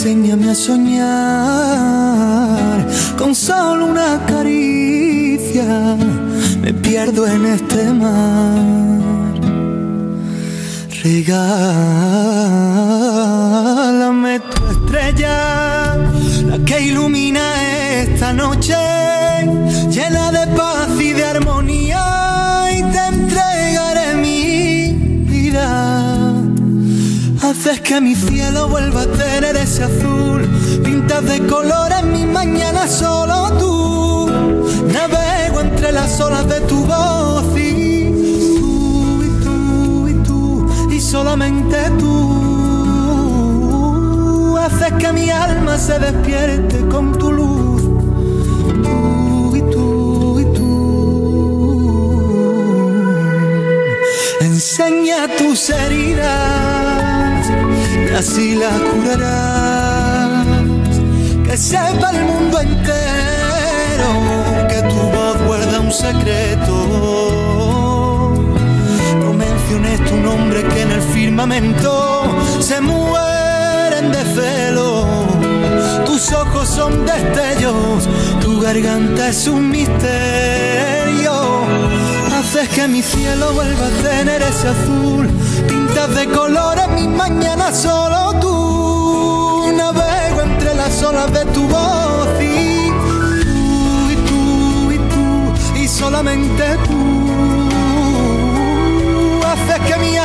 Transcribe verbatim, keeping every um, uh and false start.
Enséñame a soñar con solo una caricia, me pierdo en este mar. Regálame tu estrella, la que ilumina esta noche, llena de paz y de armonía, y te entregaré mi vida. Haces que mi cielo vuelva a tener ese azul, pintas de colores mis mañanas solo tú. Navego entre las olas de tu voz y tú, y tú, y tú, y solamente tú. Haces que mi alma se despierte con tu luz, tú y tú y tú. Enseña tus heridas, así la curarás, que sepa el mundo entero que tu voz guarda un secreto. No menciones tu nombre, que en el firmamento se mueren de celo. Tus ojos son destellos, tu garganta es un misterio. Haces que mi cielo vuelva a tener ese azul, pintas de colores mis mañanas solo tú. Navego entre las olas de tu voz y tú, y tú, y tú, y solamente tú. Haces que mi